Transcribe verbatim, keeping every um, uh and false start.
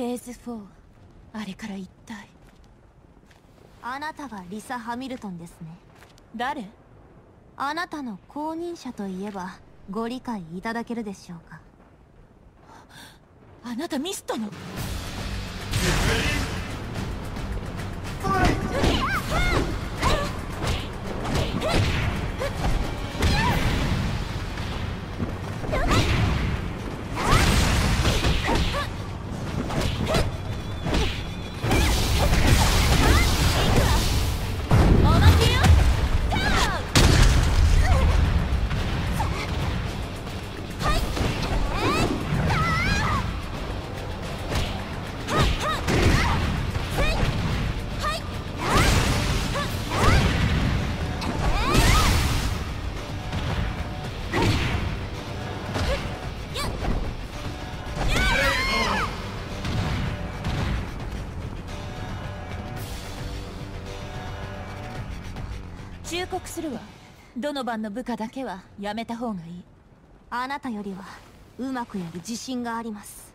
ェーズフォー、あれから一体。 あなたがリサ・ハミルトンですね。 誰？ あなたの後任者といえばご理解いただけるでしょうか。 あなたミストの。忠告するわ。ドノバンの部下だけはやめた方がいい。 あなたよりはうまくやる自信があります。